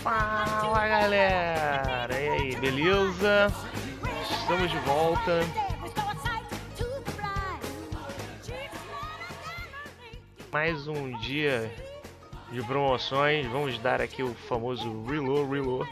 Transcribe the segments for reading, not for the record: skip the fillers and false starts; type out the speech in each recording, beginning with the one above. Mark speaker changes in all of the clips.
Speaker 1: Fala galera, e aí, beleza? Estamos de volta. Mais um dia de promoções. Vamos dar aqui o famoso reload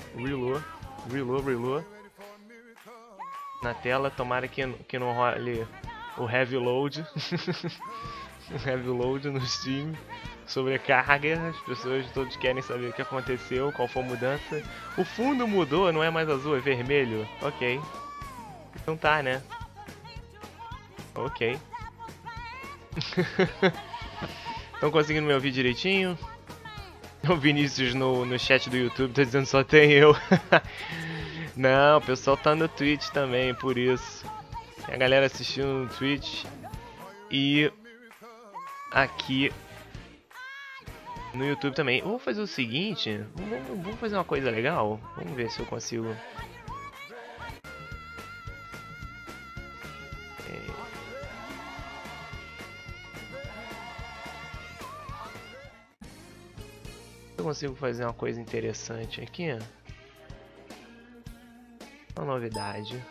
Speaker 1: na tela. Tomara que não role o heavy load. O heavy load no Steam. Sobrecarga, as pessoas todos querem saber o que aconteceu, qual foi a mudança. O fundo mudou, não é mais azul, é vermelho. Ok. Então tá, né? Ok. Estão conseguindo me ouvir direitinho? O Vinícius no chat do YouTube tá dizendo só tem eu. Não, o pessoal tá no Twitch também, por isso. Tem a galera assistindo no Twitch. E aqui no YouTube também. Eu vou fazer o seguinte, vamos fazer uma coisa legal. Vamos ver se eu consigo. Eu consigo fazer uma coisa interessante aqui. Uma novidade.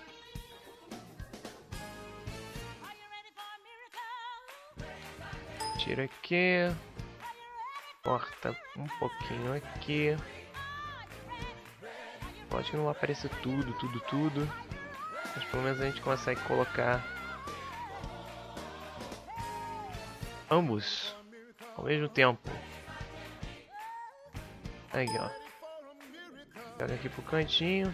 Speaker 1: Tira aqui. Corta um pouquinho aqui. Pode que não vai aparecer tudo. Mas pelo menos a gente consegue colocar ambos ao mesmo tempo. Aí, ó. Pega aqui pro cantinho.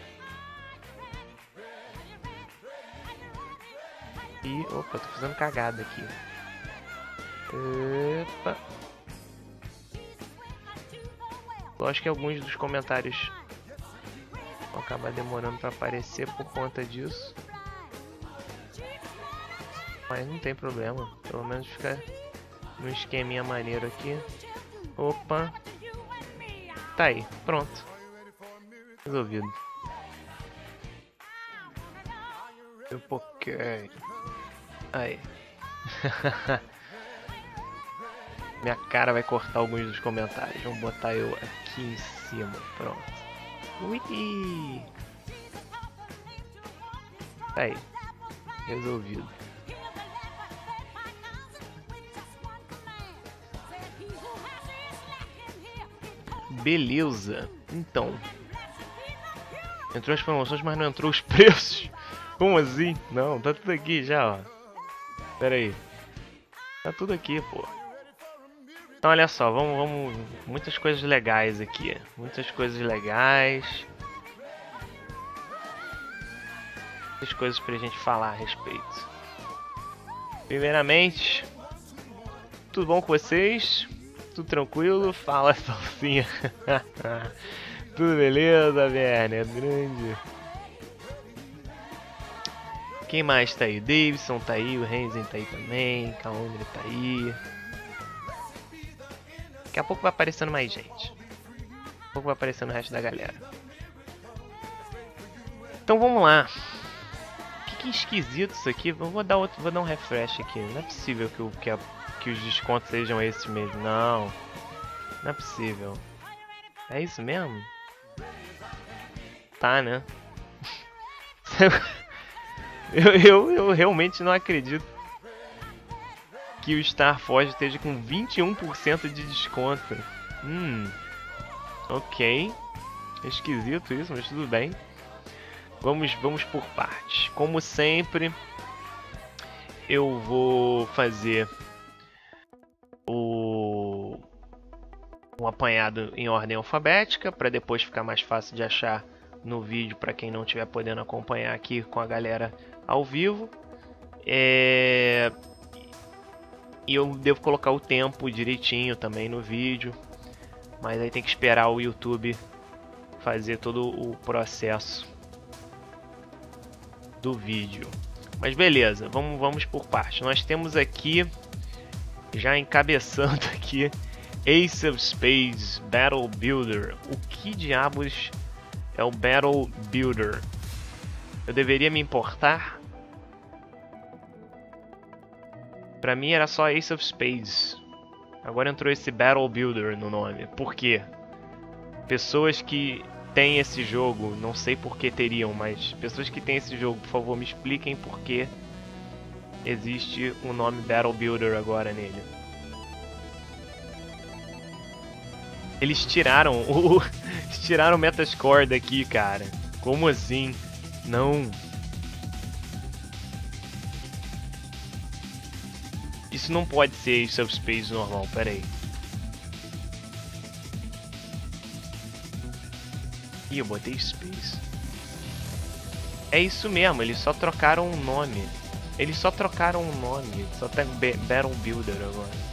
Speaker 1: E... opa, tô fazendo cagada aqui. Epa. Lógico que alguns dos comentários vão acabar demorando para aparecer por conta disso. Mas não tem problema. Pelo menos fica no esqueminha maneiro aqui. Opa. Tá aí. Pronto. Resolvido. Um pouquinho. Aí. Minha cara vai cortar alguns dos comentários. Vamos botar eu aqui em cima. Pronto. Ui! Aí. Resolvido. Beleza. Então. Entrou as promoções, mas não entrou os preços. Como assim? Não, tá tudo aqui já, ó. Pera aí. Tá tudo aqui, pô. Então olha só, vamos muitas coisas legais aqui, muitas coisas legais, muitas coisas pra gente falar a respeito. Primeiramente, tudo bom com vocês? Tudo tranquilo? Fala, Salsinha. Tudo beleza, Werner? Grande. Quem mais tá aí? Davidson tá aí, o Renzen tá aí também, Kaundre tá aí. Daqui a pouco vai aparecendo mais gente. Daqui a pouco vai aparecendo o resto da galera. Então vamos lá. Que esquisito isso aqui. Vou dar um refresh aqui. Não é possível que os descontos sejam esses mesmo. Não. Não é possível. É isso mesmo? Tá, né? eu realmente não acredito que o Star Forge esteja com 21% de desconto. Ok. É esquisito isso, mas tudo bem. Vamos por partes. Como sempre, eu vou fazer um apanhado em ordem alfabética, para depois ficar mais fácil de achar no vídeo para quem não estiver podendo acompanhar aqui com a galera ao vivo. E eu devo colocar o tempo direitinho também no vídeo, mas aí tem que esperar o YouTube fazer todo o processo do vídeo. Mas beleza, vamos por parte. Nós temos aqui, já encabeçando aqui, Ace of Spades Battle Builder. O que diabos é o Battle Builder? Eu deveria me importar? Pra mim era só Ace of Spades. Agora entrou esse Battle Builder no nome. Por quê? Pessoas que têm esse jogo, não sei por que teriam, mas pessoas que têm esse jogo, por favor, me expliquem por que existe o nome Battle Builder agora nele. Eles tiraram eles tiraram o Metascore daqui, cara. Como assim? Não. Isso não pode ser Ace of Spades normal, pera aí. Ih, eu botei Space. É isso mesmo, eles só trocaram o nome. Eles só trocaram o nome. Só tem Battle Builder agora.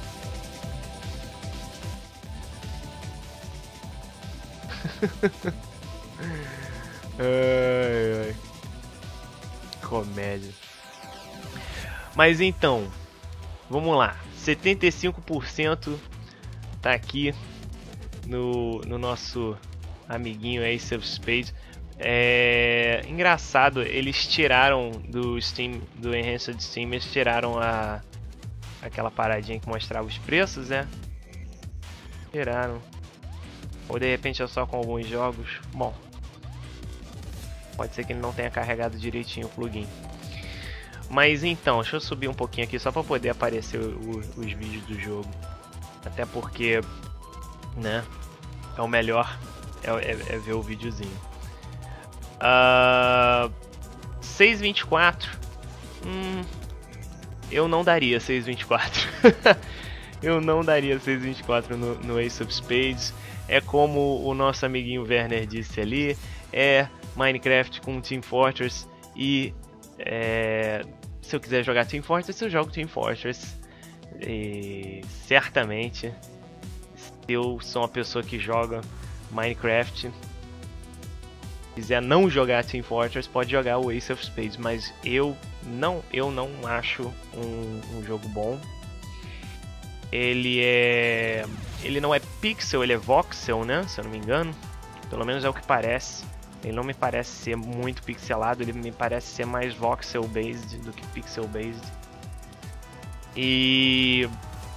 Speaker 1: Ai, ai. Comédia. Mas então, vamos lá. 75% tá aqui no nosso amiguinho Ace of Spades. É engraçado, eles tiraram do Steam, do Enhanced Steam, eles tiraram aquela paradinha que mostrava os preços, né? Tiraram. Ou de repente é só com alguns jogos. Bom, pode ser que ele não tenha carregado direitinho o plugin. Mas então, deixa eu subir um pouquinho aqui só para poder aparecer os vídeos do jogo. Até porque, né, é o melhor é ver o videozinho. 624. Eu não daria 624. Eu não daria 624 no Ace of Spades. É como o nosso amiguinho Werner disse ali, é Minecraft com Team Fortress e se eu quiser jogar Team Fortress, eu jogo Team Fortress. E certamente, se eu sou uma pessoa que joga Minecraft, quiser não jogar Team Fortress, pode jogar o Ace of Spades, mas eu não acho um jogo bom. Ele não é pixel, ele é voxel, né? Se eu não me engano. Pelo menos é o que parece. Ele não me parece ser muito pixelado, ele me parece ser mais voxel based do que pixel based. E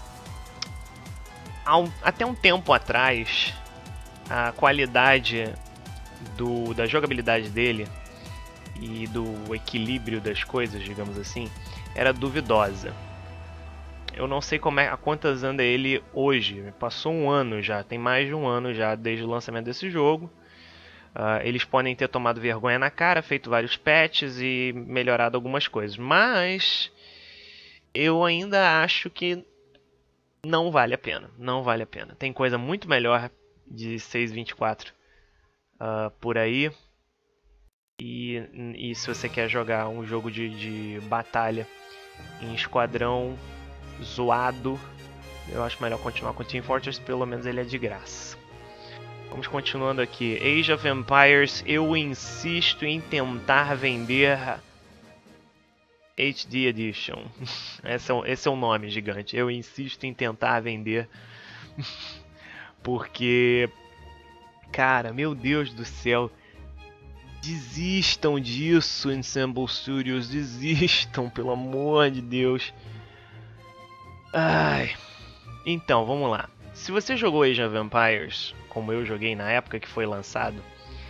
Speaker 1: até um tempo atrás, a qualidade da jogabilidade dele e do equilíbrio das coisas, digamos assim, era duvidosa. Eu não sei a quantas anda ele hoje. Passou um ano já, tem mais de um ano já desde o lançamento desse jogo. Eles podem ter tomado vergonha na cara, feito vários patches e melhorado algumas coisas. Mas eu ainda acho que não vale a pena. Não vale a pena. Tem coisa muito melhor de 624 por aí. E se você quer jogar um jogo de batalha em esquadrão zoado, eu acho melhor continuar com Team Fortress, pelo menos ele é de graça. Vamos continuando aqui. Age of Empires, eu insisto em tentar vender HD Edition. Esse é o nome gigante. Eu insisto em tentar vender. Porque, cara, meu Deus do céu. Desistam disso, Ensemble Studios. Desistam, pelo amor de Deus. Ai. Então, vamos lá. Se você jogou Age of Empires, como eu joguei na época que foi lançado,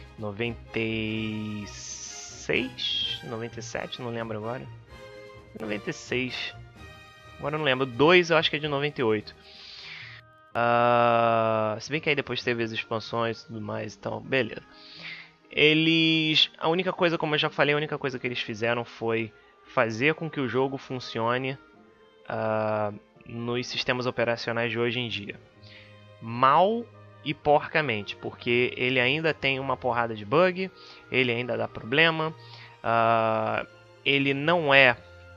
Speaker 1: 96, 97, não lembro agora. 96. Agora eu não lembro. 2 eu acho que é de 98. Se bem que aí depois teve as expansões e tudo mais, então beleza. A única coisa, como eu já falei, a única coisa que eles fizeram foi fazer com que o jogo funcione nos sistemas operacionais de hoje em dia. Mal e porcamente, porque ele ainda tem uma porrada de bug, ele ainda dá problema, ele não é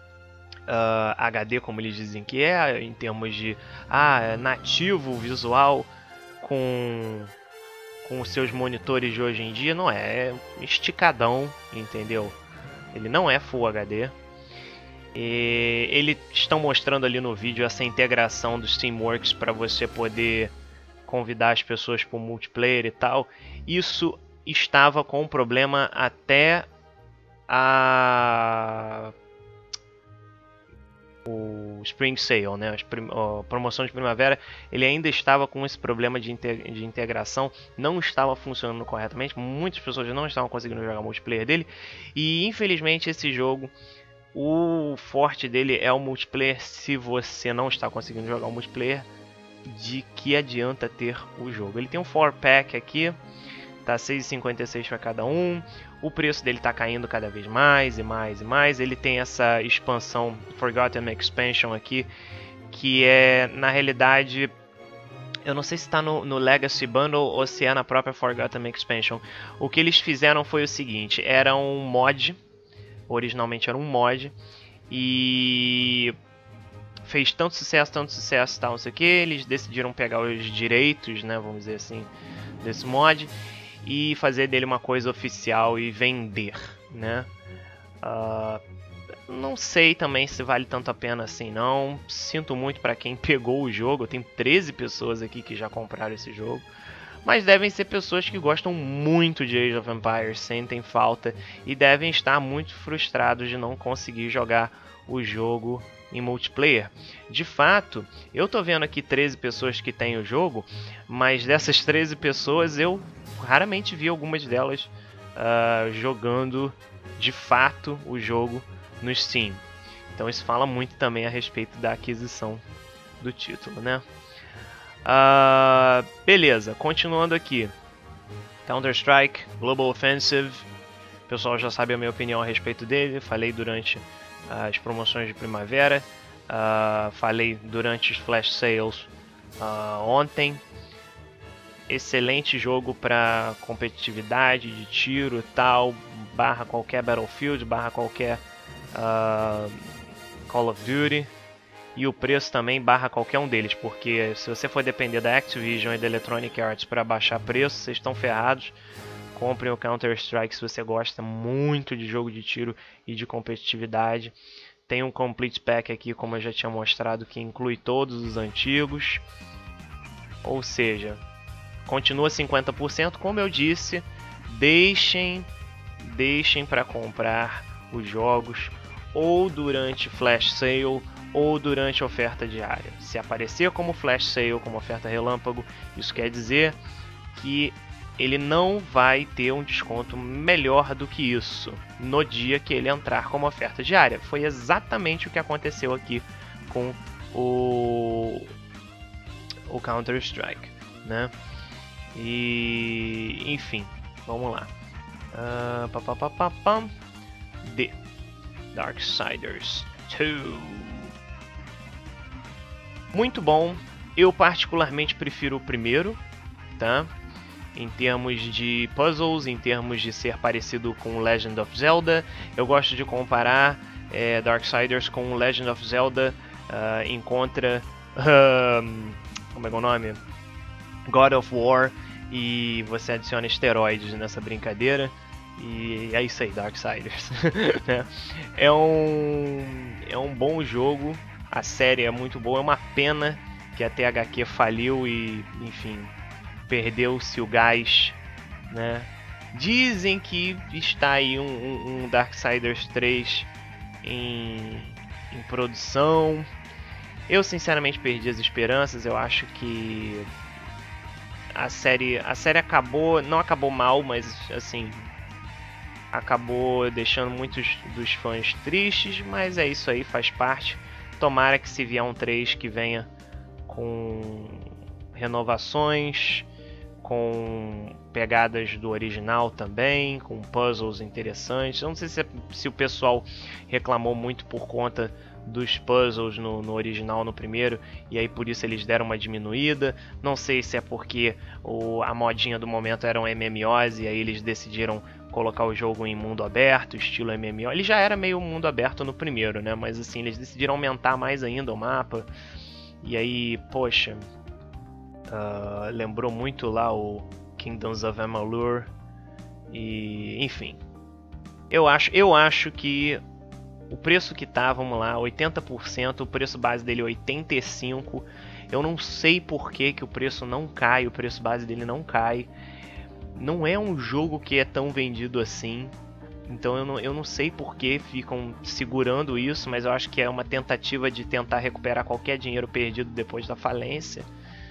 Speaker 1: HD como eles dizem que é, em termos de nativo visual com os seus monitores de hoje em dia, não é esticadão, entendeu? Ele não é Full HD. E eles estão mostrando ali no vídeo essa integração do Steamworks para você poder convidar as pessoas para o multiplayer e tal. Isso estava com problema até o Spring Sale, né? A promoção de primavera, ele ainda estava com esse problema de integração, não estava funcionando corretamente, muitas pessoas não estavam conseguindo jogar multiplayer dele, e infelizmente esse jogo, o forte dele é o multiplayer. Se você não está conseguindo jogar o multiplayer, de que adianta ter o jogo? Ele tem um 4-pack aqui, tá 6,56 para cada um. O preço dele tá caindo cada vez mais e mais e mais. Ele tem essa expansão Forgotten Expansion aqui, que é, na realidade, eu não sei se está no Legacy Bundle ou se é na própria Forgotten Expansion. O que eles fizeram foi o seguinte, era um mod, originalmente era um mod, e fez tanto sucesso, tal, não sei o que, eles decidiram pegar os direitos, né, vamos dizer assim, desse mod, e fazer dele uma coisa oficial e vender, né? Não sei também se vale tanto a pena assim, não. Sinto muito para quem pegou o jogo. Eu tenho 13 pessoas aqui que já compraram esse jogo, mas devem ser pessoas que gostam muito de Age of Empires, sentem falta e devem estar muito frustrados de não conseguir jogar o jogo em multiplayer. De fato, eu tô vendo aqui 13 pessoas que têm o jogo, mas dessas 13 pessoas eu raramente vi algumas delas jogando de fato o jogo no Steam. Então isso fala muito também a respeito da aquisição do título, né? Beleza, continuando aqui. Counter-Strike Global Offensive. O pessoal já sabe a minha opinião a respeito dele. Falei durante as promoções de primavera. Falei durante os flash sales ontem. Excelente jogo para competitividade de tiro e tal, barra qualquer Battlefield, barra qualquer Call of Duty, e o preço também barra qualquer um deles, porque se você for depender da Activision e da Electronic Arts para baixar preço, vocês estão ferrados. Comprem o Counter-Strike se você gosta muito de jogo de tiro e de competitividade. Tem um Complete Pack aqui, como eu já tinha mostrado, que inclui todos os antigos, ou seja, continua 50%, como eu disse, deixem para comprar os jogos ou durante flash sale ou durante oferta diária. Se aparecer como flash sale, como oferta relâmpago, isso quer dizer que ele não vai ter um desconto melhor do que isso no dia que ele entrar como oferta diária. Foi exatamente o que aconteceu aqui com o Counter-Strike, né? E enfim, vamos lá. The Darksiders 2. Muito bom. Eu particularmente prefiro o primeiro, tá? Em termos de puzzles, em termos de ser parecido com Legend of Zelda. Eu gosto de comparar Darksiders com Legend of Zelda encontra como é que é o nome? God of War, e você adiciona esteroides nessa brincadeira, e é isso aí, Darksiders. é um bom jogo, a série é muito boa, é uma pena que a THQ faliu e, enfim, perdeu-se o gás, né? Dizem que está aí um Darksiders 3 em produção. Eu sinceramente perdi as esperanças. Eu acho que a série acabou, não acabou mal, mas assim, acabou deixando muitos dos fãs tristes, mas é isso aí, faz parte. Tomara que se vier um 3 que venha com renovações, com pegadas do original também, com puzzles interessantes. Eu não sei se o pessoal reclamou muito por conta dos puzzles no original, no primeiro, e aí por isso eles deram uma diminuída. Não sei se é porque a modinha do momento eram MMOs e aí eles decidiram colocar o jogo em mundo aberto, estilo MMO. Ele já era meio mundo aberto no primeiro, né? Mas assim, eles decidiram aumentar mais ainda o mapa. E aí, poxa, lembrou muito lá o Kingdoms of Amalur. E, enfim, eu acho que o preço que tá, vamos lá, 80%, o preço base dele é 85%. Eu não sei por que o preço não cai, o preço base dele não cai. Não é um jogo que é tão vendido assim. Então eu não sei por que ficam segurando isso, mas eu acho que é uma tentativa de tentar recuperar qualquer dinheiro perdido depois da falência.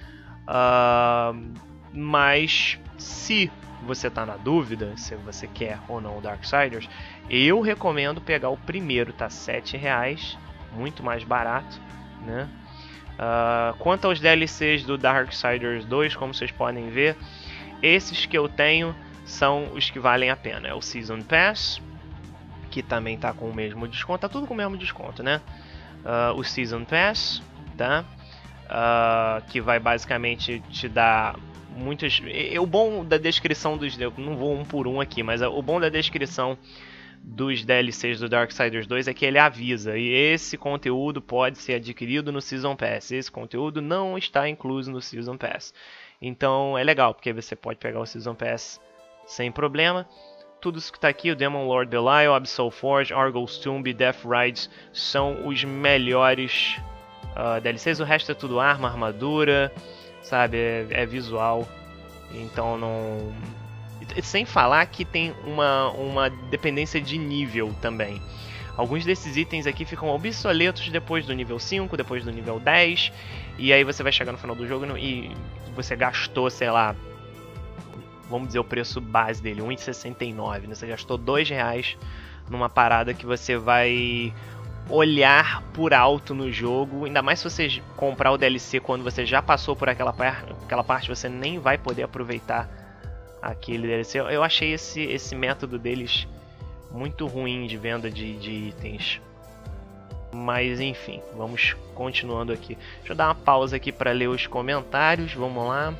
Speaker 1: Mas se você está na dúvida se você quer ou não o Darksiders, eu recomendo pegar o primeiro, tá R$7, muito mais barato, né? Quanto aos DLCs do Darksiders 2, como vocês podem ver, esses que eu tenho são os que valem a pena. É o Season Pass, que também tá com o mesmo desconto, tá tudo com o mesmo desconto, né? O Season Pass, tá? Que vai basicamente te dar muitas... O bom da descrição dos... Eu não vou um por um aqui, mas o bom da descrição dos DLCs do Darksiders 2 é que ele avisa, e esse conteúdo pode ser adquirido no Season Pass, esse conteúdo não está incluso no Season Pass. Então é legal, porque você pode pegar o Season Pass sem problema. Tudo isso que está aqui, o Demon Lord Belial, Absol Forge, Argos Tomb e Death Rides são os melhores DLCs. O resto é tudo arma, armadura, sabe, é visual. Então não... Sem falar que tem uma dependência de nível também. Alguns desses itens aqui ficam obsoletos depois do nível 5, depois do nível 10. E aí você vai chegar no final do jogo e você gastou, sei lá, vamos dizer o preço base dele, R$1,69, né? Você gastou R$2 numa parada que você vai olhar por alto no jogo. Ainda mais se você comprar o DLC quando você já passou por aquela parte, você nem vai poder aproveitar aquele DLC. Eu achei esse método deles muito ruim de venda de itens. Mas enfim, vamos continuando aqui. Deixa eu dar uma pausa aqui para ler os comentários. Vamos lá.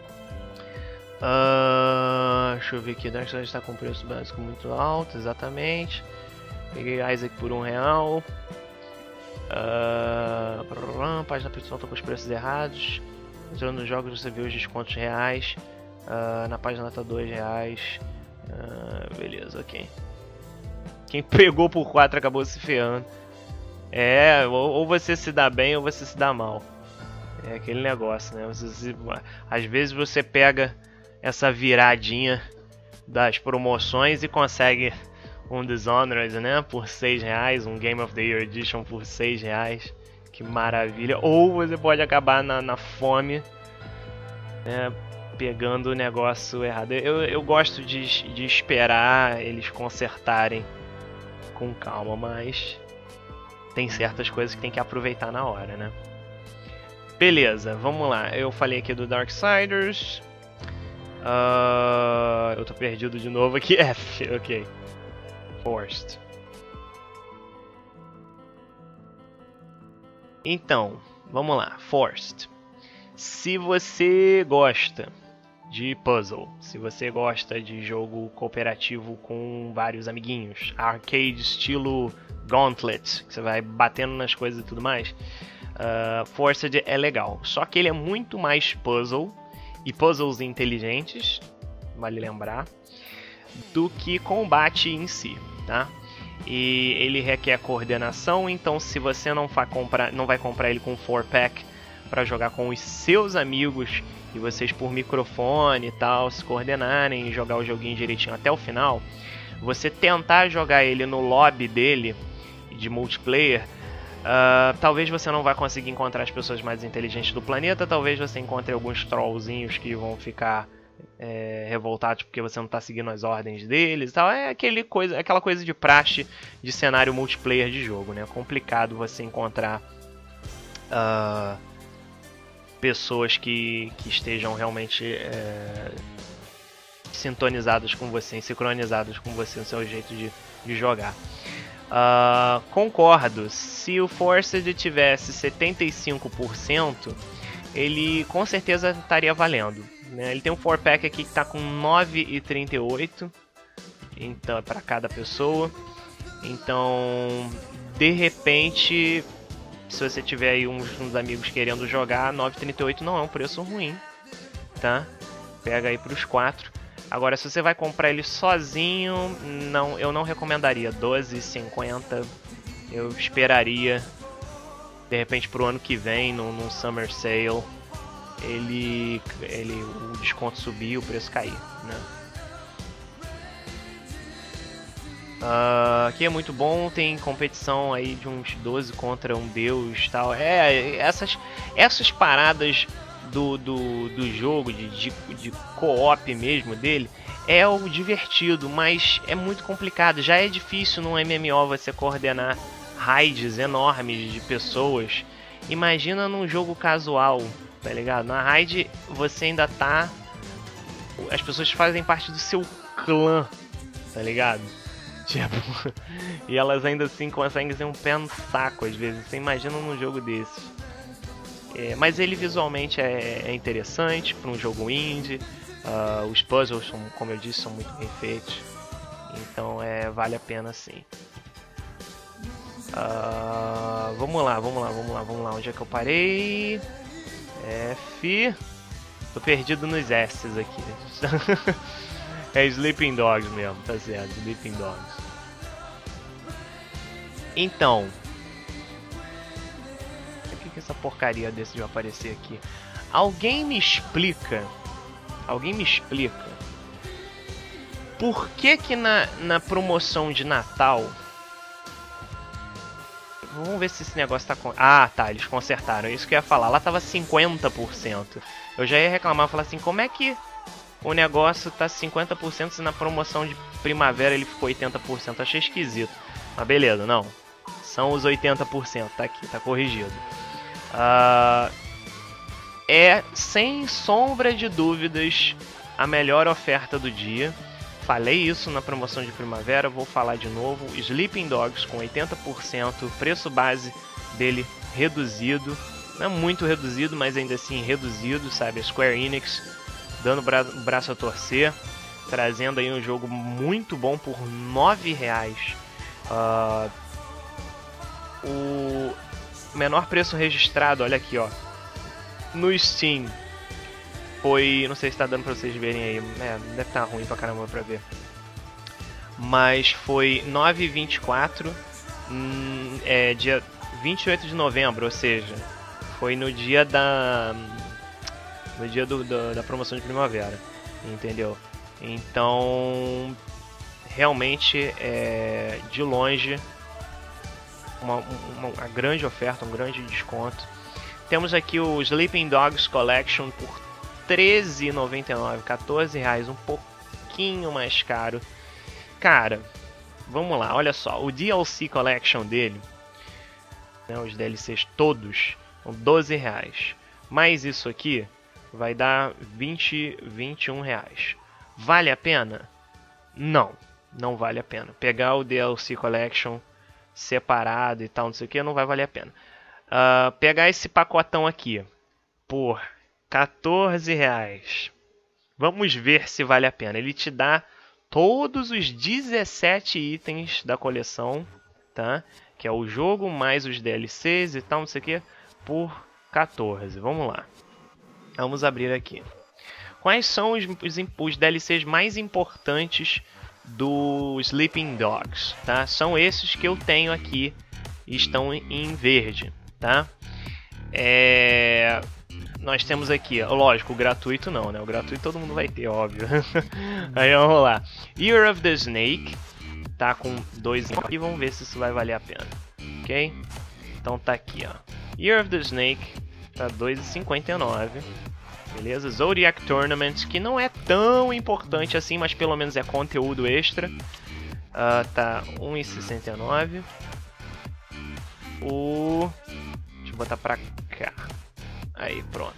Speaker 1: Deixa eu ver aqui. Darksiders está com preço básico muito alto, exatamente. Peguei Isaac por R$1. A página principal está com os preços errados. Entrando nos jogos você vê os descontos reais. Na página tá R$2. Beleza, ok. Quem pegou por 4 acabou se ferrando. Ou você se dá bem ou você se dá mal. É aquele negócio, né? Às vezes você pega essa viradinha das promoções e consegue um Dishonored, né? Por R$6, um Game of the Year Edition por R$6. Que maravilha. Ou você pode acabar na fome, né? Pegando o negócio errado. Eu gosto de esperar eles consertarem com calma, mas tem certas coisas que tem que aproveitar na hora, né? Beleza, vamos lá. Eu falei aqui do Darksiders. Eu tô perdido de novo aqui. F, ok. Forced. Então, vamos lá. Forced. Se você gosta de puzzle, se você gosta de jogo cooperativo com vários amiguinhos, arcade estilo Gauntlet, que você vai batendo nas coisas e tudo mais, Forced é legal. Só que ele é muito mais puzzle, e puzzles inteligentes, vale lembrar, do que combate em si, tá? E ele requer coordenação, então se você não vai comprar ele com 4-pack para jogar com os seus amigos e vocês por microfone e tal se coordenarem e jogar o joguinho direitinho até o final, você tentar jogar ele no lobby dele de multiplayer, talvez você não vá conseguir encontrar as pessoas mais inteligentes do planeta, talvez você encontre alguns trollzinhos que vão ficar revoltados porque você não está seguindo as ordens deles e tal. É aquela coisa de praxe de cenário multiplayer de jogo, né? É complicado você encontrar pessoas que estejam realmente sintonizadas com você, sincronizadas com você no seu jeito de jogar. Concordo, se o Forced tivesse 75%, ele com certeza estaria valendo, né? Ele tem um 4-pack aqui que está com 9,38 então, para cada pessoa. Então, de repente, se você tiver aí uns amigos querendo jogar, 9,38 não é um preço ruim, tá? Pega aí para os 4. Agora, se você vai comprar ele sozinho, eu não recomendaria. 12,50 eu esperaria, de repente, pro ano que vem, num Summer Sale, o desconto subir, o preço cair, né? Aqui é muito bom, tem competição aí de uns 12 contra um deus e tal. Essas paradas do jogo, de co-op mesmo dele, é o divertido, mas é muito complicado. Já é difícil no MMO você coordenar raids enormes de pessoas. Imagina num jogo casual, tá ligado? Na raid você ainda tá... As pessoas fazem parte do seu clã, tá ligado? Tipo, e elas ainda assim conseguem ser um pé no saco às vezes. Você imagina num jogo desses. Mas ele visualmente é interessante para um jogo indie. Os puzzles, como eu disse, são muito bem feitos. Então vale a pena sim. Vamos lá. Onde é que eu parei? F. Tô perdido nos S's aqui. É Sleeping Dogs mesmo, tá certo, Sleeping Dogs. Então, por que essa porcaria decidiu aparecer aqui? Alguém me explica por que na promoção de Natal... Vamos ver se esse negócio tá... Ah, tá, eles consertaram, é isso que eu ia falar. Lá tava 50%. Eu já ia reclamar, falar assim, como é que o negócio tá 50% se na promoção de primavera ele ficou 80%? Achei esquisito. Mas beleza, não. São os 80%, tá aqui, tá corrigido. É, sem sombra de dúvidas, a melhor oferta do dia. Falei isso na promoção de primavera, vou falar de novo. Sleeping Dogs com 80%, preço base dele reduzido. Não é muito reduzido, mas ainda assim reduzido, sabe? A Square Enix dando o braço a torcer, trazendo aí um jogo muito bom por R$9. O menor preço registrado, olha aqui, ó, no Steam foi, não sei se tá dando pra vocês verem aí, deve estar ruim pra caramba pra ver, mas foi R$9,24, dia 28 de novembro, ou seja, foi no dia da promoção de primavera, entendeu? Então, realmente, de longe, uma grande oferta, um grande desconto. Temos aqui o Sleeping Dogs Collection por R$13,99, R$14, um pouquinho mais caro. Cara, vamos lá, olha só, o DLC Collection dele, né, os DLCs todos, são R$12. Mais isso aqui vai dar R$21. Vale a pena? Não, não vale a pena. Pegar o DLC Collection separado e tal, não sei o que, não vai valer a pena. Pegar esse pacotão aqui por R$14. Vamos ver se vale a pena. Ele te dá todos os 17 itens da coleção, tá? Que é o jogo mais os DLCs e tal, não sei o que, por R$14. Vamos lá. Vamos abrir aqui. Quais são os DLCs mais importantes do Sleeping Dogs, tá? São esses que eu tenho aqui e estão em verde, tá? Nós temos aqui, lógico, o gratuito não, né? O gratuito todo mundo vai ter, óbvio. Aí vamos lá. Year of the Snake, tá com 2 e vamos ver se isso vai valer a pena, ok? Então tá aqui, ó. Year of the Snake tá R$2,59. Beleza? Zodiac Tournament, que não é tão importante assim, mas pelo menos é conteúdo extra. Tá R$1,69. Deixa eu botar pra cá. Aí, pronto.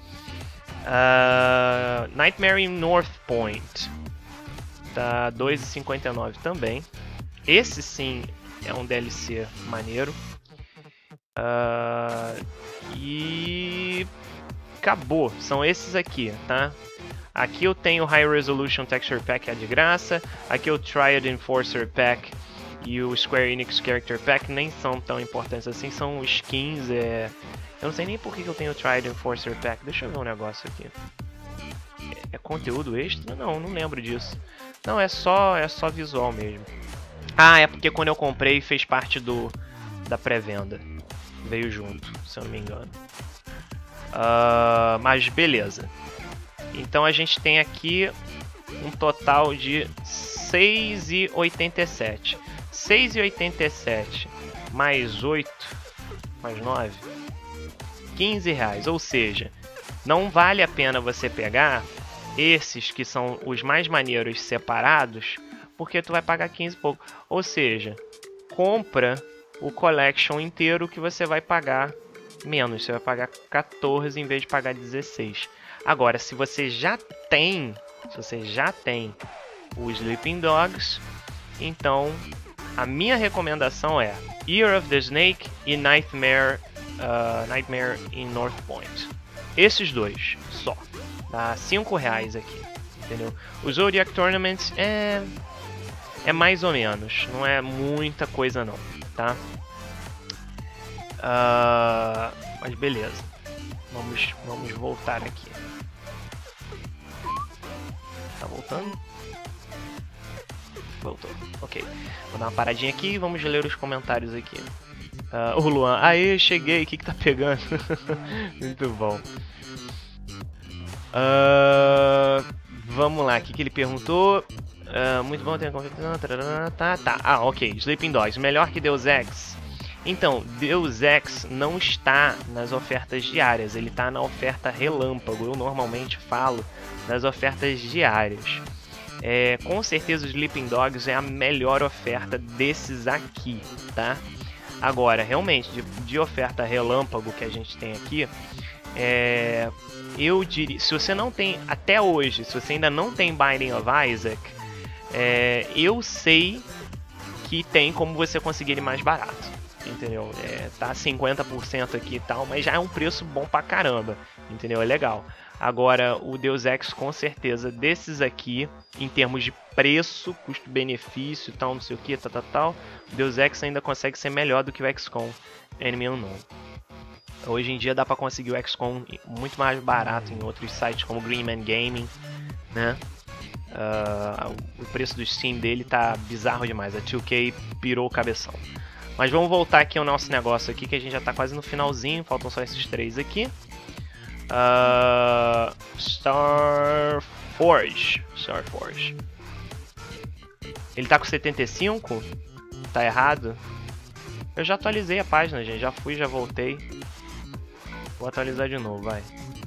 Speaker 1: Nightmare in North Point. Tá R$2,59 também. Esse sim é um DLC maneiro. E... acabou, são esses aqui, tá? Aqui eu tenho o High Resolution Texture Pack, é de graça. Aqui o Triad Enforcer Pack e o Square Enix Character Pack nem são tão importantes assim, são skins. Eu não sei nem por que eu tenho o Triad Enforcer Pack. Deixa eu ver um negócio aqui. É conteúdo extra? Não lembro disso. Não, é só visual mesmo. É porque quando eu comprei fez parte da pré-venda. Veio junto, se eu não me engano. Mas beleza. Então a gente tem aqui um total de 6,87. 6,87 mais 8 mais 9, 15 reais. Ou seja, não vale a pena você pegar esses que são os mais maneiros separados, porque tu vai pagar 15 e pouco. Ou seja, compra o collection inteiro que você vai pagar menos. Você vai pagar 14 em vez de pagar 16. Agora, se você já tem o Sleeping Dogs, então a minha recomendação é Year of the Snake e Nightmare in North Point. Esses dois só. Dá 5 reais aqui, entendeu? O Zodiac Tournament é mais ou menos, não é muita coisa não, tá? Mas beleza, vamos voltar aqui. Tá voltando? Voltou, ok. Vou dar uma paradinha aqui e vamos ler os comentários aqui. O Luan, aê, cheguei, o que tá pegando? Muito bom. Vamos lá, o que ele perguntou? Muito bom ter a configuração. Tá. Ok. Sleeping Dogs, melhor que Deus Ex. Então, Deus Ex não está nas ofertas diárias, ele está na oferta relâmpago. Eu normalmente falo das ofertas diárias. Com certeza o Sleeping Dogs é a melhor oferta desses aqui, tá? Agora, realmente, de oferta relâmpago que a gente tem aqui, eu diria, se você não tem, até hoje, se você ainda não tem Binding of Isaac, eu sei que tem como você conseguir ele mais barato, entendeu? Tá 50% aqui e tal, mas já é um preço bom pra caramba, entendeu? É legal. Agora, o Deus Ex, com certeza, desses aqui, em termos de preço, custo-benefício e tal, não sei o que, tal, o Deus Ex ainda consegue ser melhor do que o XCOM Enemy Unknown. Hoje em dia dá pra conseguir o XCOM muito mais barato em outros sites como Green Man Gaming, né? O preço do Steam dele tá bizarro demais, a 2K pirou o cabeção. Mas vamos voltar aqui ao nosso negócio aqui, que a gente já tá quase no finalzinho, faltam só esses três aqui. Starforge. Ele tá com 75? Tá errado? Eu já atualizei a página, gente. Já fui, já voltei. Vou atualizar de novo, vai.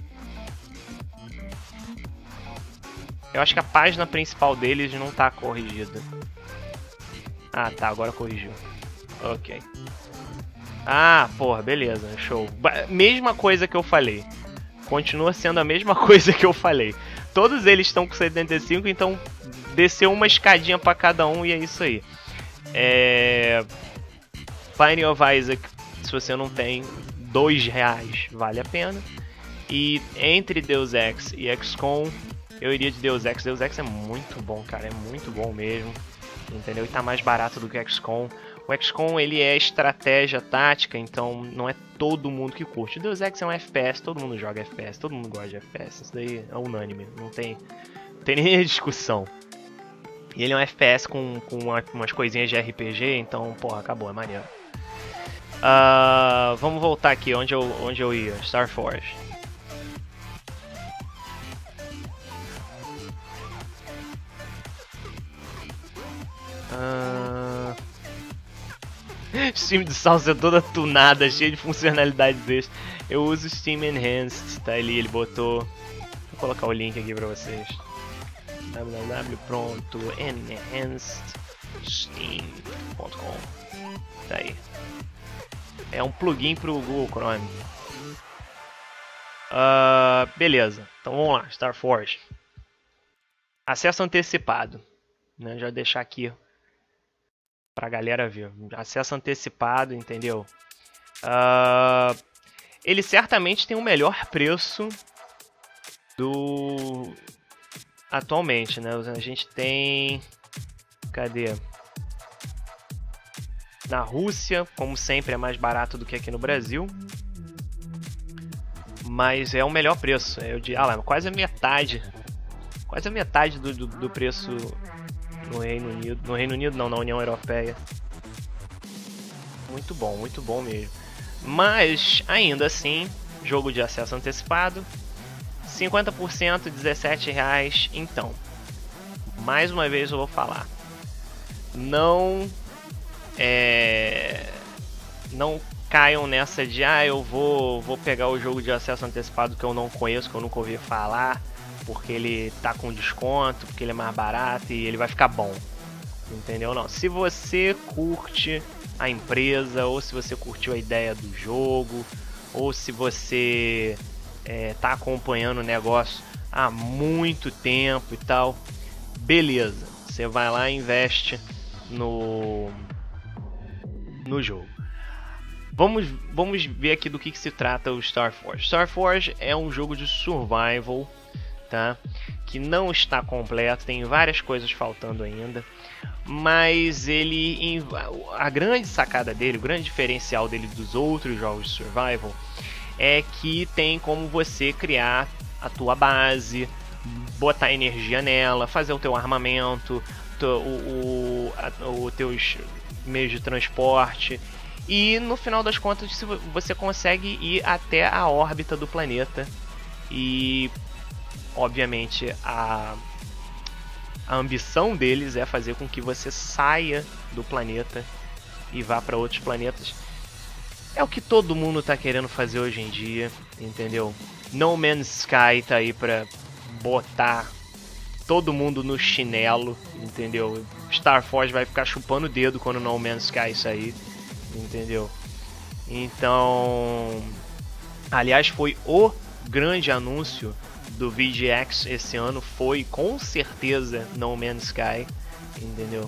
Speaker 1: Eu acho que a página principal deles não tá corrigida. Ah, tá. Agora corrigiu. Ok. Ah, porra. Beleza. Show. Mesma coisa que eu falei. Continua sendo a mesma coisa que eu falei. Todos eles estão com 75, então desceu uma escadinha para cada um e é isso aí. Binding of Isaac, se você não tem, R$2 vale a pena. E entre Deus Ex e XCOM, eu iria de Deus Ex. Deus Ex é muito bom, cara, é muito bom mesmo, entendeu? E tá mais barato do que o XCOM. O XCOM, ele é estratégia tática, então não é todo mundo que curte. O Deus Ex é um FPS, todo mundo joga FPS, todo mundo gosta de FPS. Isso daí é unânime, não tem nem discussão. E ele é um FPS com umas coisinhas de RPG, então, porra, acabou, é maneiro. Vamos voltar aqui, onde eu ia, Starforge. Steam de salsa é toda tunada, cheia de funcionalidades extras. Eu uso Steam Enhanced, tá ali, ele botou. Vou colocar o link aqui pra vocês. www.enhancedsteam.com. Tá aí. É um plugin pro Google Chrome. Beleza, então vamos lá, Starforge. Acesso antecipado, né? Já vou deixar aqui pra galera ver. Acesso antecipado, entendeu? Ele certamente tem o melhor preço do atualmente, né? A gente tem, cadê? Na Rússia, como sempre, é mais barato do que aqui no Brasil, mas é o melhor preço. Quase a metade do preço no Reino Unido. No Reino Unido não, na União Europeia. Muito bom mesmo. Mas, ainda assim, jogo de acesso antecipado, 50%, R$17. Então, mais uma vez eu vou falar. Não caiam nessa de eu vou pegar o jogo de acesso antecipado que eu não conheço, que eu nunca ouvi falar, porque ele tá com desconto, porque ele é mais barato e ele vai ficar bom. Entendeu? Não. Se você curte a empresa, ou se você curtiu a ideia do jogo, ou se você tá acompanhando o negócio há muito tempo e tal, beleza. Você vai lá e investe no jogo. Vamos ver aqui do que se trata o StarForge. StarForge é um jogo de survival, tá? Que não está completo, tem várias coisas faltando ainda, mas a grande sacada dele, o grande diferencial dele dos outros jogos de survival é que tem como você criar a tua base, botar energia nela, fazer o teu armamento, os teus meios de transporte. E no final das contas você consegue ir até a órbita do planeta. E obviamente a ambição deles é fazer com que você saia do planeta e vá para outros planetas. É o que todo mundo tá querendo fazer hoje em dia, entendeu? No Man's Sky tá aí pra botar todo mundo no chinelo, entendeu? StarForge vai ficar chupando o dedo quando No Man's Sky sair, entendeu? Então, aliás, foi o grande anúncio do VGX esse ano, foi com certeza No Man's Sky, entendeu?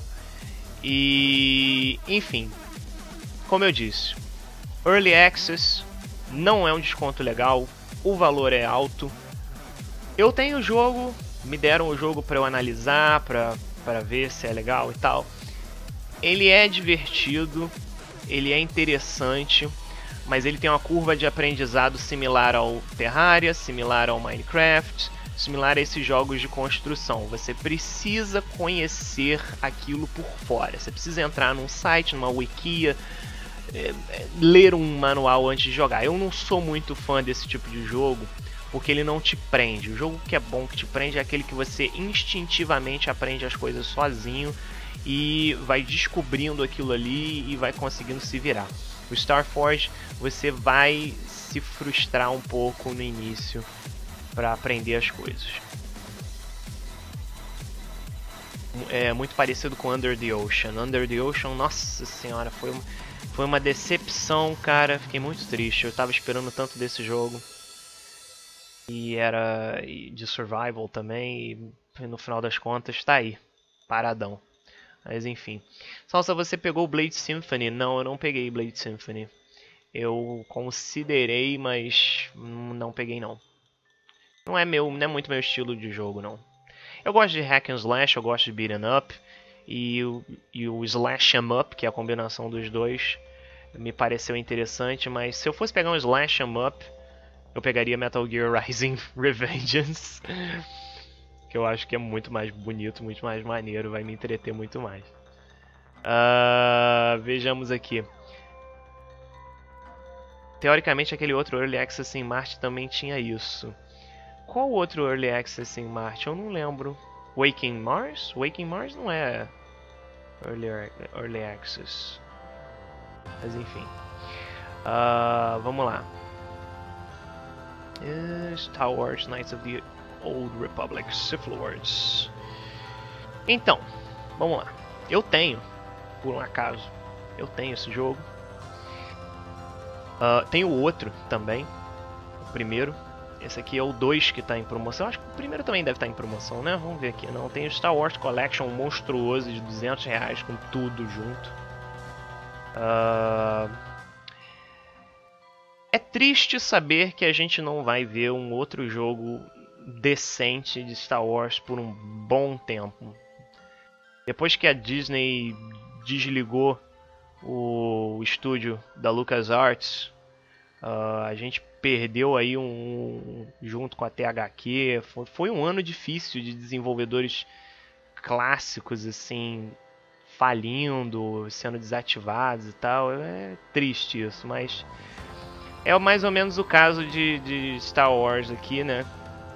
Speaker 1: E, enfim, como eu disse, Early Access não é um desconto legal, o valor é alto. Eu tenho o jogo, me deram o jogo para eu analisar, para ver se é legal e tal. Ele é divertido, ele é interessante, mas ele tem uma curva de aprendizado similar ao Terraria, similar ao Minecraft, similar a esses jogos de construção. Você precisa conhecer aquilo por fora, você precisa entrar num site, numa wikia, ler um manual antes de jogar. Eu não sou muito fã desse tipo de jogo, porque ele não te prende. O jogo que é bom, que te prende, é aquele que você instintivamente aprende as coisas sozinho e vai descobrindo aquilo ali e vai conseguindo se virar. O StarForge, você vai se frustrar um pouco no início para aprender as coisas. É muito parecido com Under the Ocean. Under the Ocean, nossa senhora, foi uma decepção, cara. Fiquei muito triste. Eu tava esperando tanto desse jogo. E era de survival também. E no final das contas, tá aí. Paradão. Mas enfim. Salsa, você pegou o Blade Symphony? Não, eu não peguei Blade Symphony. Eu considerei, mas não peguei não. Não é muito meu estilo de jogo, não. Eu gosto de hack and slash, eu gosto de beat'em up. E o slash 'em up, que é a combinação dos dois, me pareceu interessante. Mas se eu fosse pegar um slash 'em up, eu pegaria Metal Gear Rising Revengeance. Que eu acho que é muito mais bonito, muito mais maneiro, vai me entreter muito mais. Vejamos aqui. Teoricamente aquele outro Early Access em Marte também tinha isso. Qual outro Early Access em Marte? Eu não lembro. Waking Mars? Waking Mars não é Early Access. Mas enfim. Vamos lá. Star Wars Knights of the Old Republic, Sith Lords. Então, vamos lá. Eu tenho, por um acaso, eu tenho esse jogo. Tenho outro também, o primeiro. Esse aqui é o 2 que está em promoção. Acho que o primeiro também deve estar em promoção, né? Vamos ver aqui. Não, tem o Star Wars Collection monstruoso de R$200 com tudo junto. É triste saber que a gente não vai ver um outro jogo decente de Star Wars por um bom tempo. Depois que a Disney desligou o estúdio da LucasArts, a gente perdeu aí junto com a THQ. Foi um ano difícil de desenvolvedores clássicos assim falindo, sendo desativados e tal. É triste isso, mas é mais ou menos o caso de Star Wars aqui, né?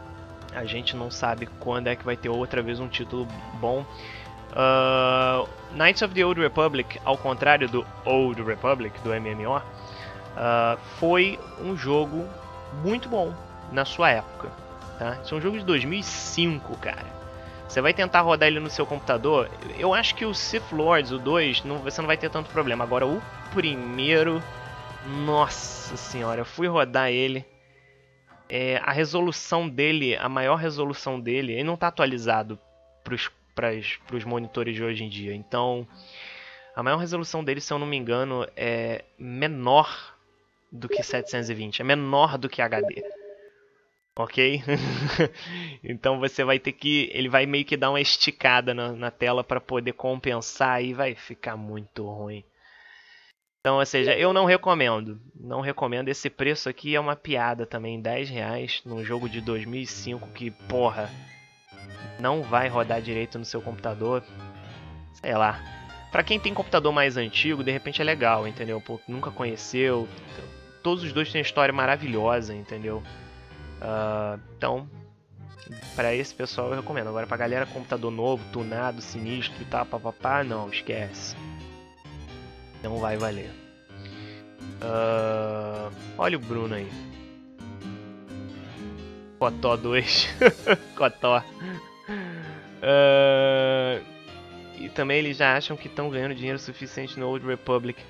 Speaker 1: A gente não sabe quando é que vai ter outra vez um título bom. Knights of the Old Republic, ao contrário do Old Republic, do MMO, foi um jogo muito bom na sua época. Tá? Isso é um jogo de 2005, cara. Você vai tentar rodar ele no seu computador. Eu acho que o Sith Lords, o 2, você não vai ter tanto problema. Agora o primeiro, nossa senhora, eu fui rodar ele. A resolução dele, a maior resolução dele, ele não está atualizado para os monitores de hoje em dia. Então, a maior resolução dele, se eu não me engano, é menor do que 720, é menor do que HD. Ok? Então você vai ter que... ele vai meio que dar uma esticada na tela para poder compensar e vai ficar muito ruim. Então, ou seja, eu não recomendo. Não recomendo. Esse preço aqui é uma piada também. R$10 num jogo de 2005 que, porra, não vai rodar direito no seu computador. Sei lá. Pra quem tem computador mais antigo, de repente é legal, entendeu? Pô, nunca conheceu. Todos os dois têm história maravilhosa, entendeu? Então, pra esse pessoal eu recomendo. Agora pra galera com computador novo, tunado, sinistro e tal, papapá, não, esquece. Não vai valer. Olha o Bruno aí. Cotó 2. Cotó. E também eles já acham que estão ganhando dinheiro suficiente no Old Republic.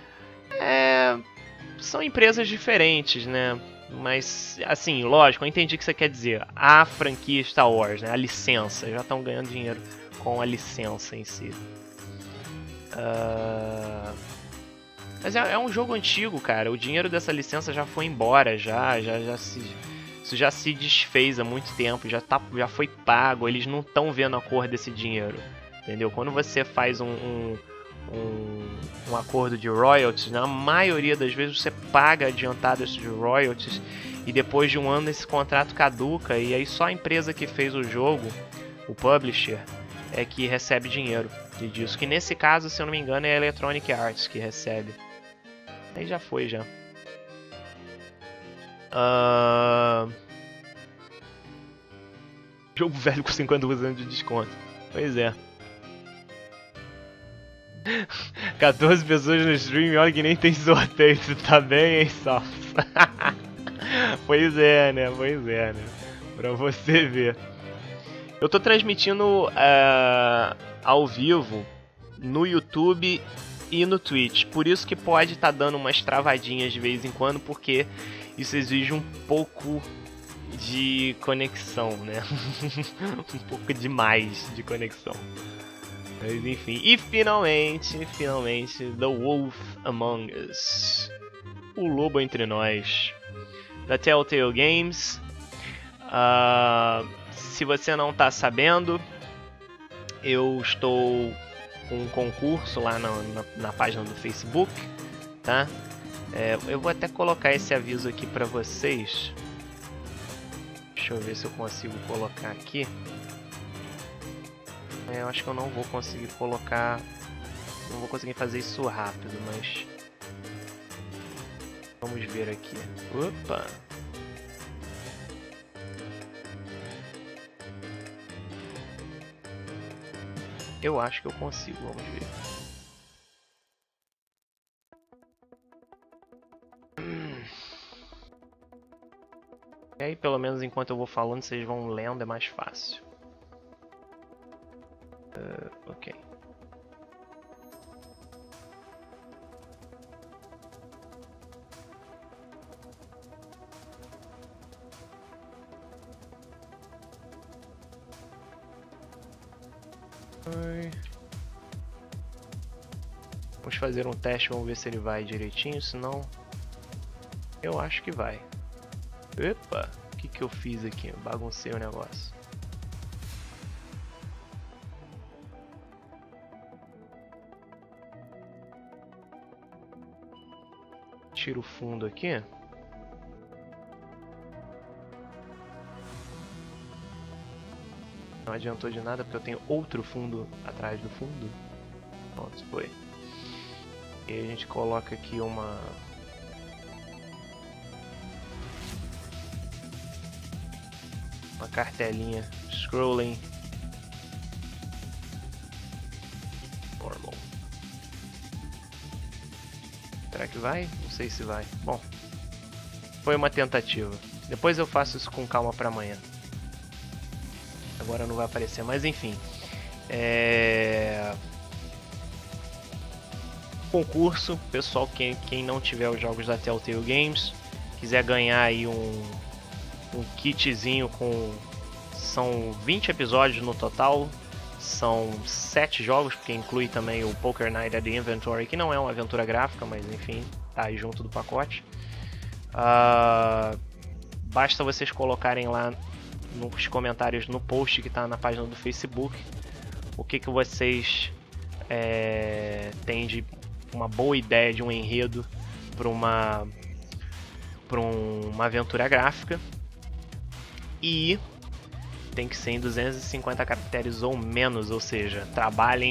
Speaker 1: São empresas diferentes, né? Mas, assim, lógico, eu entendi o que você quer dizer. A franquia Star Wars, né? A licença. Já estão ganhando dinheiro com a licença em si. Mas é um jogo antigo, cara. O dinheiro dessa licença já foi embora, isso já se desfez há muito tempo, já foi pago. Eles não estão vendo a cor desse dinheiro, entendeu? Quando você faz um acordo de royalties, na maioria das vezes você paga adiantado esses royalties e depois de um ano esse contrato caduca e aí só a empresa que fez o jogo, o publisher, é que recebe dinheiro disso. Que nesse caso, se eu não me engano, é a Electronic Arts que recebe. Aí já foi, já. Jogo velho com 50% de desconto. Pois é. 14 pessoas no stream, olha que nem tem sorteio. Tu tá bem, hein, Salsa? Pois é, né? Pra você ver. Eu tô transmitindo ao vivo no YouTube e no Twitch. Por isso que pode estar dando umas travadinhas de vez em quando, porque isso exige um pouco de conexão, né? Um pouco demais de conexão. Mas enfim. E finalmente, The Wolf Among Us. O Lobo Entre Nós. Da Telltale Games. Se você não tá sabendo, eu estou com um concurso lá na página do Facebook, tá? Eu vou até colocar esse aviso aqui pra vocês. Deixa eu ver se eu consigo colocar aqui. Eu acho que eu não vou conseguir colocar... Não vou conseguir fazer isso rápido, mas... Vamos ver aqui. Opa! Eu acho que eu consigo, vamos ver. E aí, pelo menos enquanto eu vou falando, vocês vão lendo, é mais fácil. Ok. Vamos fazer um teste, vamos ver se ele vai direitinho, senão eu acho que vai. Epa, o que eu fiz aqui? Eu baguncei o negócio. Tira o fundo aqui. Não adiantou de nada porque eu tenho outro fundo atrás do fundo. Pronto, foi. E a gente coloca aqui uma... Uma cartelinha. Scrolling. Normal. Será que vai? Não sei se vai. Bom, foi uma tentativa. Depois eu faço isso com calma pra amanhã. Agora não vai aparecer, mas enfim. Concurso, pessoal, quem não tiver os jogos da Telltale Games, quiser ganhar aí um kitzinho com... São 20 episódios no total, são 7 jogos, porque inclui também o Poker Night at the Inventory, que não é uma aventura gráfica, mas enfim, tá aí junto do pacote. Basta vocês colocarem lá nos comentários no post que está na página do Facebook o que vocês têm de uma boa ideia de um enredo para uma aventura gráfica, e tem que ser em 250 caracteres ou menos, ou seja, trabalhem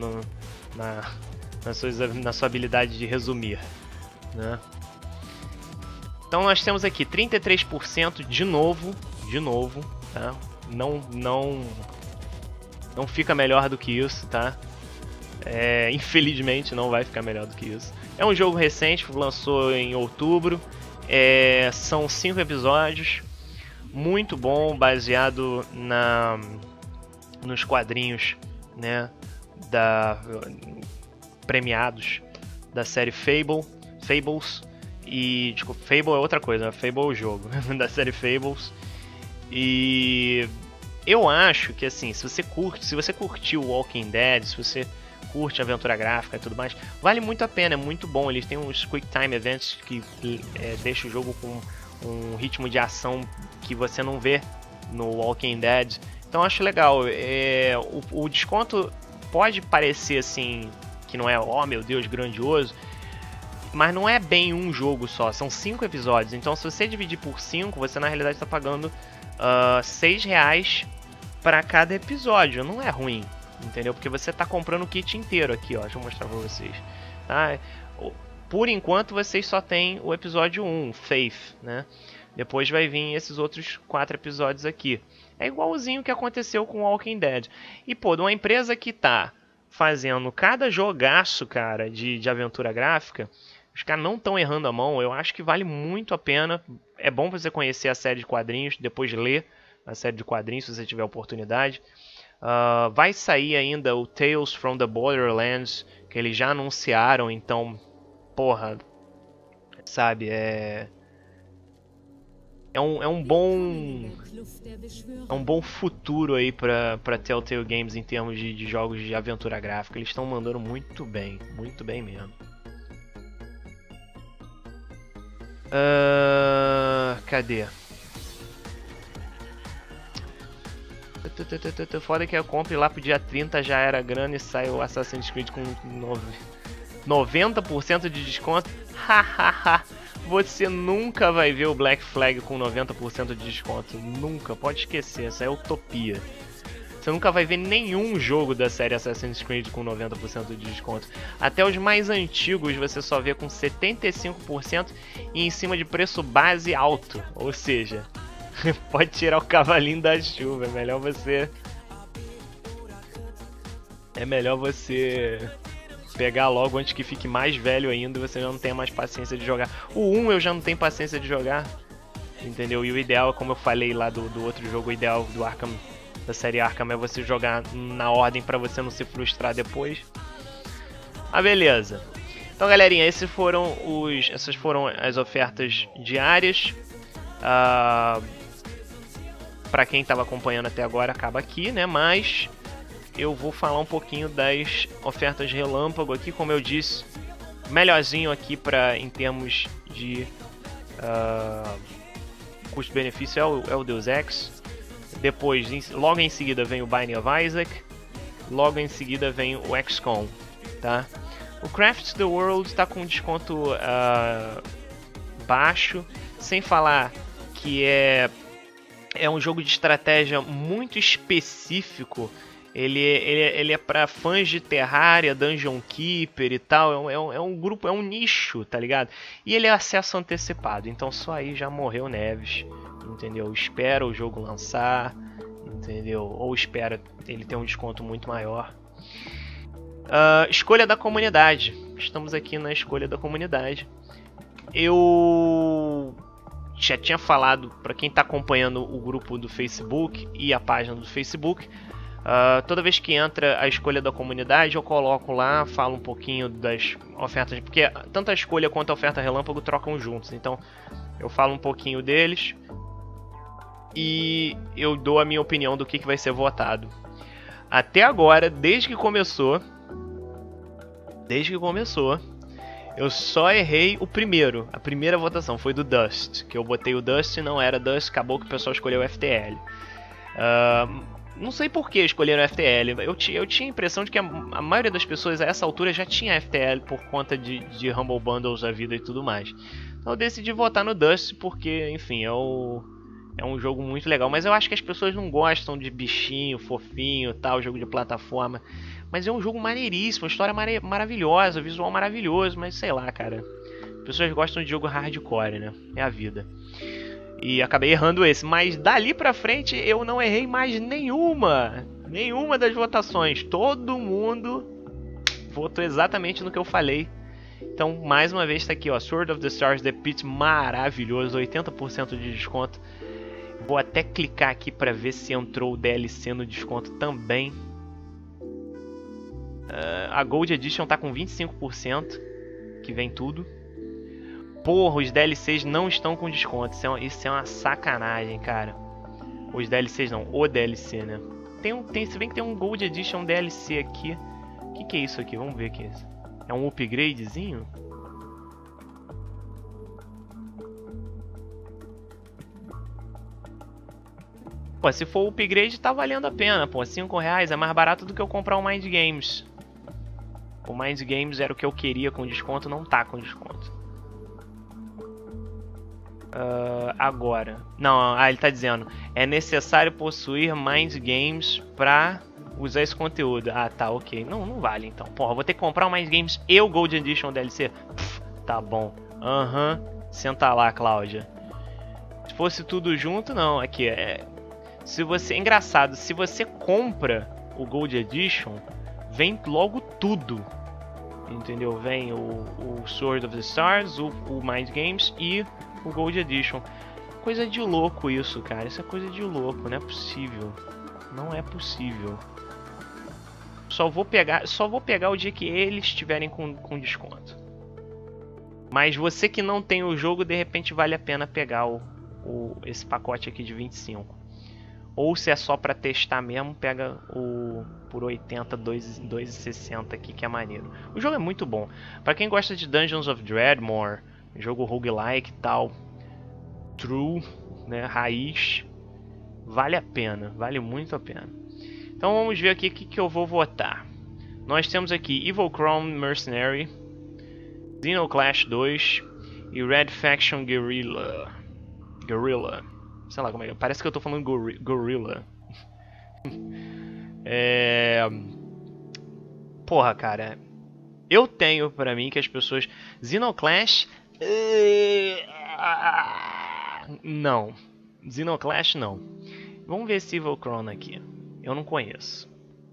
Speaker 1: na sua habilidade de resumir, né? Então nós temos aqui 33% de novo, tá? Não fica melhor do que isso, tá? Infelizmente não vai ficar melhor do que isso. É um jogo recente, lançou em outubro, são 5 episódios, muito bom, baseado nos quadrinhos, né, premiados da série Fables. E desculpa, Fable é outra coisa, né? Fable é o jogo da série Fables. E eu acho que assim, se você curtiu Walking Dead, se você curte aventura gráfica e tudo mais, vale muito a pena, é muito bom. Eles têm uns Quick Time Events que deixam o jogo com um ritmo de ação que você não vê no Walking Dead. Então eu acho legal. O desconto pode parecer assim, que não é, oh meu Deus, grandioso, mas não é bem um jogo só, são 5 episódios. Então se você dividir por 5, você na realidade está pagando R$6 para cada episódio. Não é ruim, entendeu? Porque você está comprando o kit inteiro aqui, ó. Deixa eu mostrar para vocês, tá? Por enquanto vocês só tem o episódio 1, Faith, né? Depois vai vir esses outros 4 episódios aqui. É igualzinho o que aconteceu com Walking Dead. E pô, de uma empresa que tá fazendo cada jogaço, cara, de aventura gráfica, os caras não estão errando a mão. Eu acho que vale muito a pena. É bom você conhecer a série de quadrinhos, depois ler a série de quadrinhos se você tiver oportunidade. Vai sair ainda o Tales from the Borderlands, que eles já anunciaram, então, porra, sabe, é um bom futuro aí pra Telltale Games em termos de jogos de aventura gráfica. Eles estão mandando muito bem mesmo. Cadê? Foda que a compra lá pro dia 30 já era grana e sai o Assassin's Creed com 90% de desconto. Hahaha. Você nunca vai ver o Black Flag com 90% de desconto. Nunca, pode esquecer, essa é utopia. Você nunca vai ver nenhum jogo da série Assassin's Creed com 90% de desconto. Até os mais antigos você só vê com 75% e em cima de preço base alto. Ou seja, pode tirar o cavalinho da chuva. É melhor você pegar logo antes que fique mais velho ainda e você já não tenha mais paciência de jogar. O 1 eu já não tenho paciência de jogar, entendeu? E o ideal, como eu falei lá do outro jogo, o ideal do Arkham, da série Arkham, é você jogar na ordem pra você não se frustrar depois. Beleza. Então, galerinha, essas foram as ofertas diárias. Pra quem tava acompanhando até agora, acaba aqui, né? Mas eu vou falar um pouquinho das ofertas relâmpago aqui, como eu disse, melhorzinho aqui em termos de custo-benefício é o Deus Ex. Depois, logo em seguida vem o Binding of Isaac, logo em seguida vem o XCOM, tá? O Craft the World está com desconto baixo, sem falar que é um jogo de estratégia muito específico. Ele é pra fãs de Terraria, Dungeon Keeper e tal. É um grupo, é um nicho, tá ligado? E ele é acesso antecipado, então só aí já morreu Neves. entendeu? Espera o jogo lançar, entendeu? Ou espera ele ter um desconto muito maior. Escolha da comunidade. Estamos aqui na escolha da comunidade. Eu já tinha falado para quem está acompanhando o grupo do Facebook e a página do Facebook. Toda vez que entra a escolha da comunidade, eu coloco lá, falo um pouquinho das ofertas, porque tanto a escolha quanto a oferta relâmpago trocam juntos. Então eu falo um pouquinho deles e eu dou a minha opinião do que vai ser votado. Até agora, desde que começou, eu só errei a primeira votação foi do Dust, que eu botei o Dust e não era Dust, acabou que o pessoal escolheu o FTL. Não sei por que escolheram o FTL, eu tinha a impressão de que a maioria das pessoas a essa altura já tinha FTL por conta de Humble Bundles da vida e tudo mais. Então eu decidi votar no Dust porque, enfim, é um jogo muito legal, mas eu acho que as pessoas não gostam de bichinho, fofinho, tal, jogo de plataforma. Mas é um jogo maneiríssimo, história maravilhosa, visual maravilhoso, mas sei lá, cara. As pessoas gostam de jogo hardcore, né? É a vida. E acabei errando esse, mas dali pra frente eu não errei mais nenhuma das votações. Todo mundo votou exatamente no que eu falei. Então, mais uma vez, tá aqui, ó, Sword of the Stars The Pit, maravilhoso, 80% de desconto. Vou até clicar aqui pra ver se entrou o DLC no desconto também. A Gold Edition tá com 25%, que vem tudo. Porra, os DLCs não estão com desconto. Isso é uma sacanagem, cara. Os DLCs não, o DLC, né? Se bem que tem um Gold Edition DLC aqui. O que é isso aqui? Vamos ver o que é isso. É um upgradezinho? Pô, se for upgrade tá valendo a pena, pô. R$5 é mais barato do que eu comprar o Mind Games. O Mind Games era o que eu queria com desconto, não tá com desconto. Agora. Não, ele tá dizendo. É necessário possuir Mind Games pra usar esse conteúdo. Ah, tá, ok. Não vale então. Porra, vou ter que comprar o Mind Games e o Gold Edition DLC. Tá bom. Senta lá, Cláudia. Se fosse tudo junto, não. Aqui é. Engraçado, se você compra o Gold Edition, vem logo tudo, entendeu? Vem o Sword of the Stars, o Mind Games e o Gold Edition. Coisa de louco isso, cara. Isso é coisa de louco, não é possível. Não é possível. Só vou pegar o dia que eles estiverem com desconto. Mas você que não tem o jogo, de repente vale a pena pegar esse pacote aqui de 25. Ou se é só pra testar mesmo, pega o por 80, 2,60 aqui, que é maneiro. O jogo é muito bom. Pra quem gosta de Dungeons of Dreadmore, jogo roguelike e tal, true, né, raiz, vale a pena, vale muito a pena. Então vamos ver aqui o que eu vou votar. Nós temos aqui Evil Chrome Mercenary, Xenoclash 2 e Red Faction Guerrilla. Sei lá como é. Parece que eu tô falando gorilla. Porra, cara. Eu tenho pra mim que as pessoas... Xenoclash... Não. Xenoclash não. Vamos ver esse Evil Crown aqui. Eu não conheço.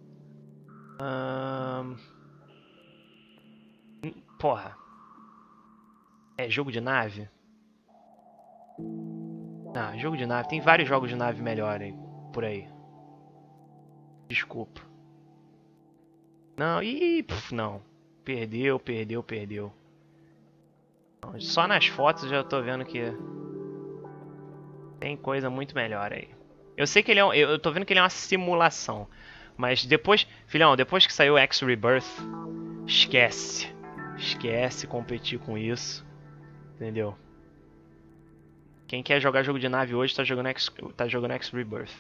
Speaker 1: Porra. É jogo de nave? Ah, jogo de nave. Tem vários jogos de nave melhores por aí. Desculpa. Não, não. Perdeu. Só nas fotos eu já tô vendo que tem coisa muito melhor aí. Eu sei que ele é eu tô vendo que ele é uma simulação. Mas depois, filhão, depois que saiu X Rebirth, esquece. Esquece competir com isso. Entendeu? Quem quer jogar jogo de nave hoje tá jogando X Rebirth.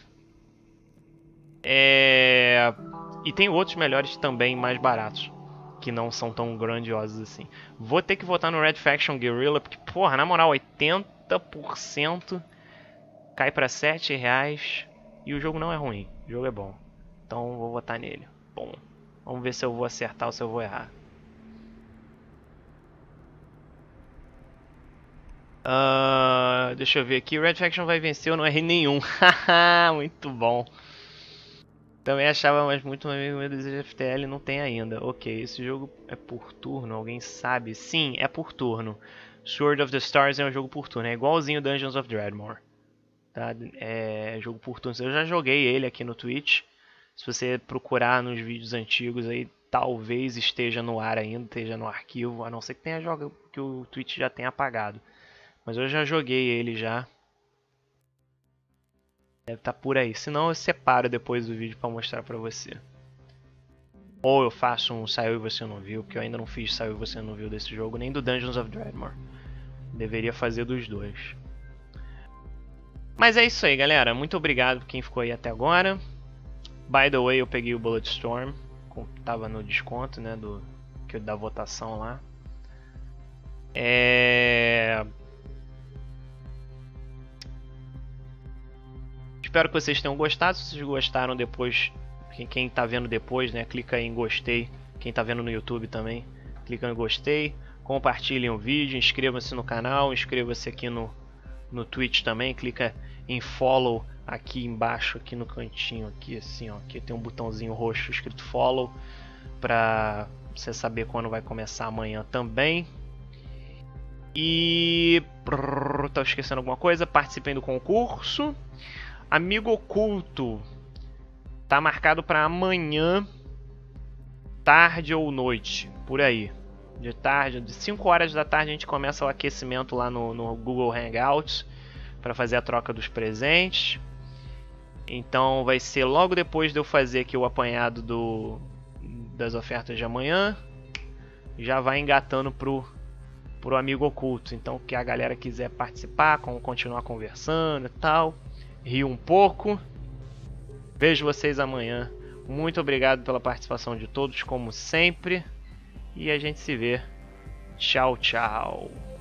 Speaker 1: E tem outros melhores também, mais baratos, que não são tão grandiosos assim. Vou ter que votar no Red Faction Guerrilla, porque, porra, na moral, 80% cai pra R$7 e o jogo não é ruim, o jogo é bom. Então vou votar nele. Bom, vamos ver se eu vou acertar ou se eu vou errar. Deixa eu ver aqui. Red Faction vai vencer, eu não errei nenhum. Muito bom. Também achava, mas muito amigo meu deseja FTL não tem ainda. Ok, esse jogo é por turno, alguém sabe? Sim, é por turno. Sword of the Stars é um jogo por turno, é igualzinho Dungeons of Dreadmore. Tá? É jogo por turno. Eu já joguei ele aqui no Twitch. Se você procurar nos vídeos antigos aí, talvez esteja no ar ainda, esteja no arquivo, a não ser que tenha jogado que o Twitch já tenha apagado. Mas eu já joguei ele já. Deve estar por aí. Se não, eu separo depois do vídeo para mostrar para você. Ou eu faço um saiu e você não viu, porque eu ainda não fiz saiu e você não viu desse jogo, nem do Dungeons of Dreadmore. Deveria fazer dos dois. Mas é isso aí, galera. Muito obrigado por quem ficou aí até agora. By the way, eu peguei o Bulletstorm, tava no desconto, né, da votação lá. Espero que vocês tenham gostado. Se vocês gostaram, depois, quem tá vendo depois, né, clica aí em gostei. Quem tá vendo no YouTube também, clica em gostei. Compartilhem o vídeo, inscrevam-se no canal, inscreva-se aqui no Twitch também, clica em follow aqui embaixo, aqui no cantinho, aqui assim, ó, aqui tem um botãozinho roxo escrito follow, pra você saber quando vai começar amanhã também. E tô esquecendo alguma coisa, participem do concurso. Amigo Oculto tá marcado para amanhã, tarde ou noite, por aí. De tarde, de 5 horas da tarde a gente começa o aquecimento lá no Google Hangouts para fazer a troca dos presentes. Então vai ser logo depois de eu fazer aqui o apanhado das ofertas de amanhã. Já vai engatando pro Amigo Oculto. Então, que a galera quiser participar, continuar conversando e tal, rir um pouco. Vejo vocês amanhã. Muito obrigado pela participação de todos, como sempre. E a gente se vê. Tchau, tchau.